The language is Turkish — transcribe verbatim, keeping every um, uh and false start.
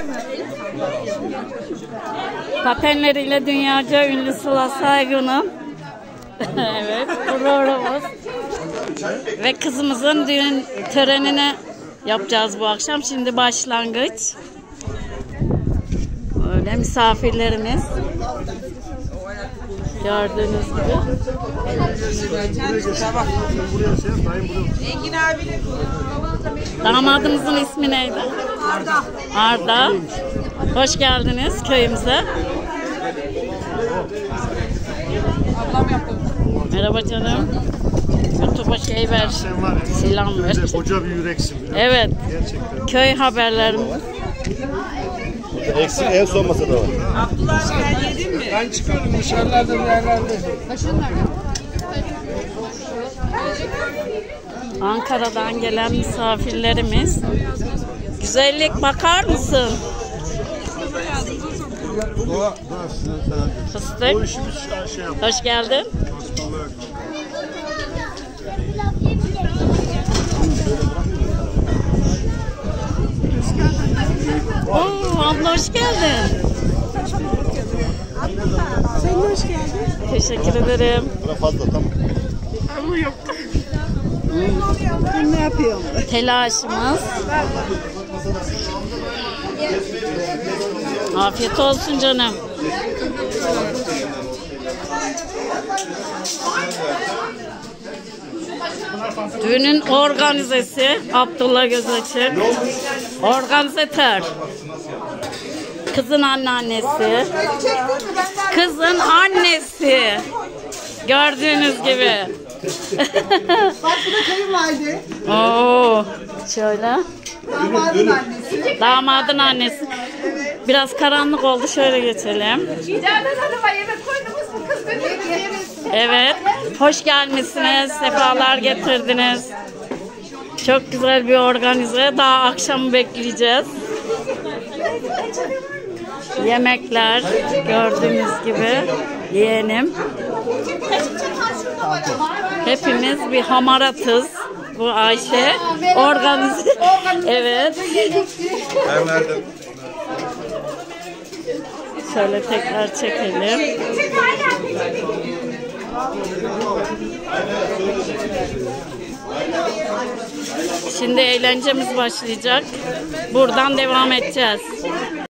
Patenleriyle dünyaca ünlü Sıla Saygın'ın evet, programımız ve kızımızın düğün törenini yapacağız bu akşam. Şimdi başlangıç. Öyle misafirlerimiz. Gördüğünüz gibi. Damadımızın ismi neydi? Arda. Arda. Hoş geldiniz köyümüze. Ablam yaptı. Merhaba canım. YouTube'a şey ver. Selam ver. Koca bir yüreksin. Evet. Gerçekten. Köy haberlerim. Eksik en son masada var. Abdullah sen yedin mi? Ben çıkıyorum dışarılarda bir yerlerde. Ankara'dan gelen misafirlerimiz. Güzellik bakar mısın? Doğa, Fıstık. o işimiz şey yapıyor. Hoş geldin. Oo, abla hoş geldin. Sen de hoş geldin. Teşekkür ederim. Buna fazla tamam. Ama yok. Ben ne yapıyorum? Telaşımız. Afiyet olsun canım. Düğünün organizesi Abdullah Gözaçık. Organizatör. Kızın anneannesi. Kızın annesi. Gördüğünüz gibi. Bak bu da kayınvalide. Oo, şöyle. Damadın annesi. Damadın annesi. Biraz karanlık oldu. Şöyle geçelim. Evet. Hoş gelmişsiniz. Sefalar getirdiniz. Çok güzel bir organize. Daha akşam bekleyeceğiz. Yemekler gördüğünüz gibi. Yeğenim. Hepimiz bir hamaratız. Bu Ayşe. Organize. Evet. Ben verdim. Şöyle tekrar çekelim. Şimdi eğlencemiz başlayacak. Buradan devam edeceğiz.